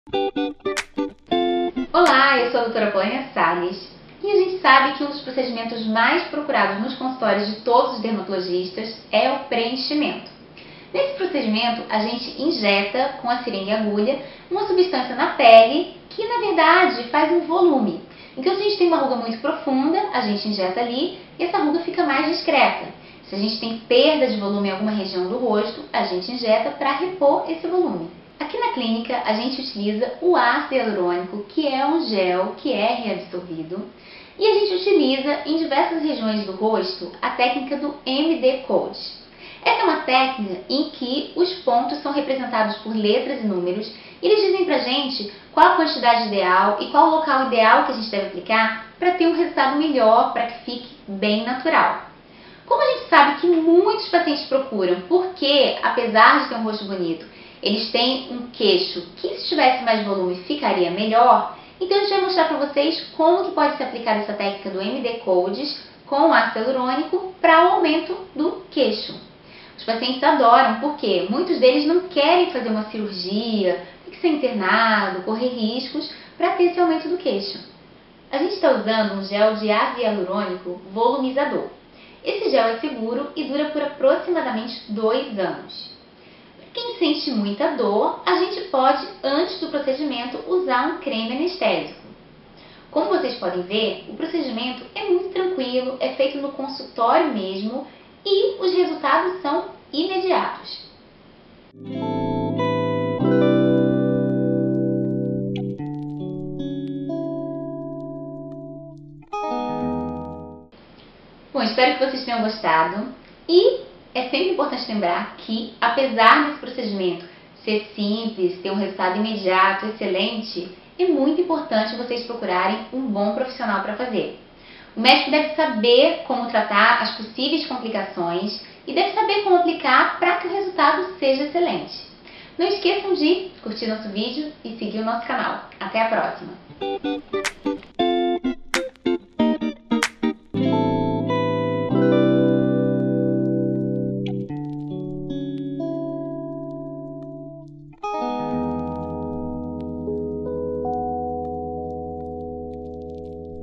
Olá, eu sou a doutora Polônia Salles e a gente sabe que um dos procedimentos mais procurados nos consultórios de todos os dermatologistas é o preenchimento. Nesse procedimento, a gente injeta com a seringa e agulha uma substância na pele que, na verdade, faz um volume. Então, se a gente tem uma ruga muito profunda, a gente injeta ali e essa ruga fica mais discreta. Se a gente tem perda de volume em alguma região do rosto, a gente injeta para repor esse volume. Aqui na clínica, a gente utiliza o ácido hialurônico, que é um gel que é reabsorvido, e a gente utiliza em diversas regiões do rosto a técnica do MD Code. Essa é uma técnica em que os pontos são representados por letras e números, e eles dizem pra gente qual a quantidade ideal e qual o local ideal que a gente deve aplicar para ter um resultado melhor, para que fique bem natural. Como a gente sabe que muitos pacientes procuram, porque apesar de ter um rosto bonito, eles têm um queixo que, se tivesse mais volume, ficaria melhor. Então, a gente vai mostrar para vocês como que pode ser aplicada essa técnica do MD Codes com ácido hialurônico para o aumento do queixo. Os pacientes adoram, porque muitos deles não querem fazer uma cirurgia, tem que ser internado, correr riscos para ter esse aumento do queixo. A gente está usando um gel de ácido hialurônico volumizador. Esse gel é seguro e dura por aproximadamente 2 anos. Quem sente muita dor, a gente pode, antes do procedimento, usar um creme anestésico. Como vocês podem ver, o procedimento é muito tranquilo, é feito no consultório mesmo e os resultados são imediatos. Bom, espero que vocês tenham gostado e é sempre importante lembrar que, apesar desse procedimento ser simples, ter um resultado imediato, excelente, é muito importante vocês procurarem um bom profissional para fazer. O médico deve saber como tratar as possíveis complicações e deve saber como aplicar para que o resultado seja excelente. Não esqueçam de curtir nosso vídeo e seguir o nosso canal. Até a próxima!